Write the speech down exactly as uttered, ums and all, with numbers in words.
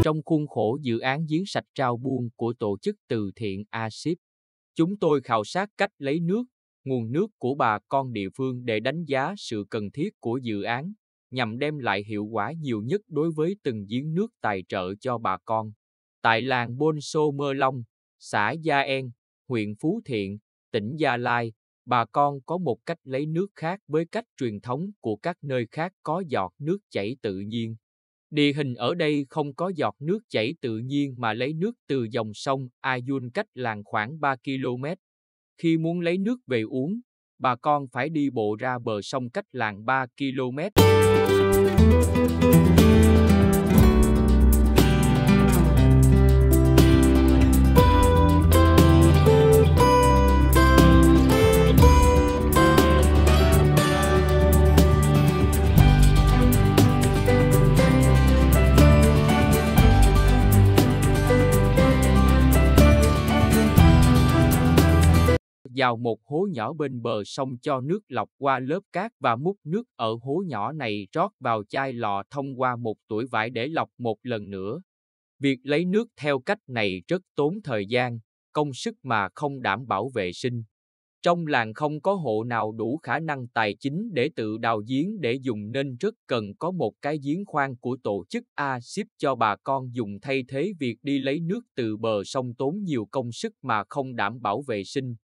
Trong khuôn khổ dự án giếng sạch Trao Buông của tổ chức từ thiện a xê i pê, chúng tôi khảo sát cách lấy nước, nguồn nước của bà con địa phương để đánh giá sự cần thiết của dự án, nhằm đem lại hiệu quả nhiều nhất đối với từng giếng nước tài trợ cho bà con. Tại làng Bôn Sô Mơ Long, xã Gia En, huyện Phú Thiện, tỉnh Gia Lai, bà con có một cách lấy nước khác với cách truyền thống của các nơi khác có giọt nước chảy tự nhiên. Địa hình ở đây không có giọt nước chảy tự nhiên mà lấy nước từ dòng sông Ayun cách làng khoảng ba ki lô mét. Khi muốn lấy nước về uống, bà con phải đi bộ ra bờ sông cách làng ba ki lô mét. Vào một hố nhỏ bên bờ sông cho nước lọc qua lớp cát và múc nước ở hố nhỏ này rót vào chai lọ thông qua một tủi vải để lọc một lần nữa. Việc lấy nước theo cách này rất tốn thời gian, công sức mà không đảm bảo vệ sinh. Trong làng không có hộ nào đủ khả năng tài chính để tự đào giếng để dùng nên rất cần có một cái giếng khoan của tổ chức a xê i pê cho bà con dùng thay thế việc đi lấy nước từ bờ sông tốn nhiều công sức mà không đảm bảo vệ sinh.